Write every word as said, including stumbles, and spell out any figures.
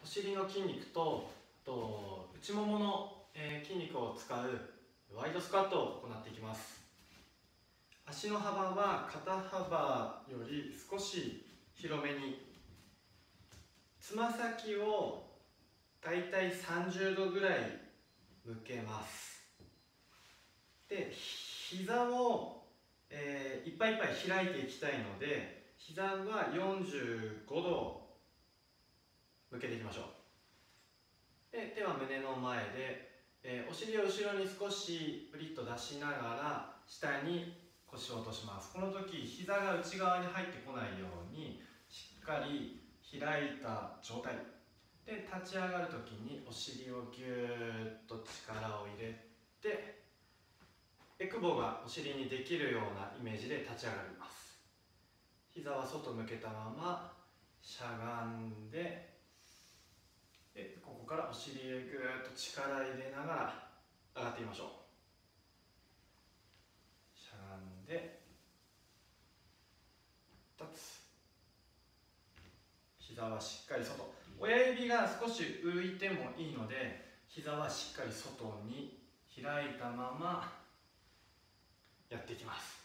尻の筋肉と、と内ももの、えー、筋肉を使うワイドスクワットを行っていきます。足の幅は肩幅より少し広めに、つま先をだいたいさんじゅうどぐらい向けます。で、膝を、えー、いっぱいいっぱい開いていきたいので、膝はよんじゅうごど向けていきましょう。で、手は胸の前で、えー、お尻を後ろに少しプリッと出しながら下に腰を落とします。この時膝が内側に入ってこないようにしっかり開いた状態で、立ち上がる時にお尻をぎゅーっと力を入れて、エクボがお尻にできるようなイメージで立ち上がります。膝は外向けたまましゃがんで、でここからお尻へぐーっと力入れながら上がってみましょう。しゃがんで立つ。膝はしっかり外、親指が少し浮いてもいいので、膝はしっかり外に開いたままやっていきます。